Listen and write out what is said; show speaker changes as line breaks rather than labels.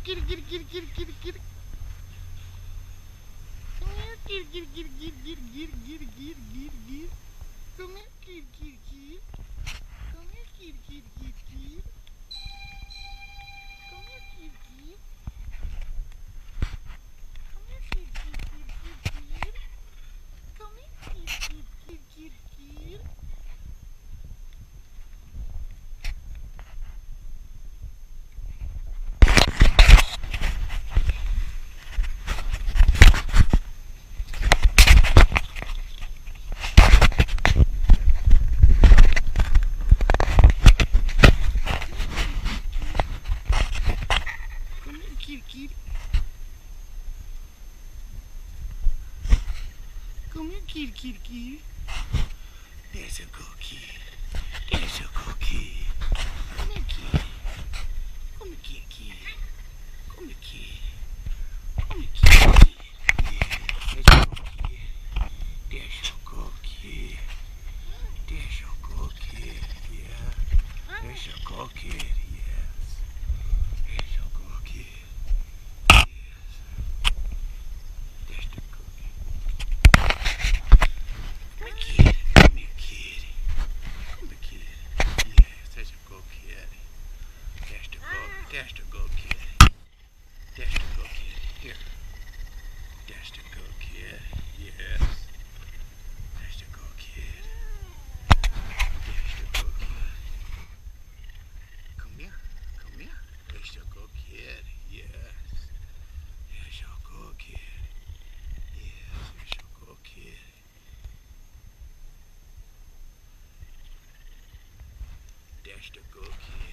kitty, kitty, kitty, kitty, kitty, kitty. Come here, kitty, kitty, kitty, kitty, kitty, kitty, kitty, kitty, kitty, kitty. Come here, kitty, kitty, kitty. Come here, kitty, kitty, kitty, kitty. Come here, kitty, kitty. Come here, kitty, kitty, kitty, kitty, kitty. Come here, kitty, kitty, kitty, kitty, kitty. Kitty, kitty. Come here, kitty, kitty, kitty. There's a good kid. There's a good kid. Come here, kitty. Come here, kitty, kitty. Come here, kitty. Come here, kitty. Yeah, there's a good kid. There's a good kid. Yeah. There's a good kid. Yes. There's a good kid. That's the good kid. That's the good kid. Here. That's the good kid. Yes. That's the good kid. That's the good kid. Come here. Come here. That's the good kid. Yes. That's your good kid. Yes, that's your good kid. That's the good kid.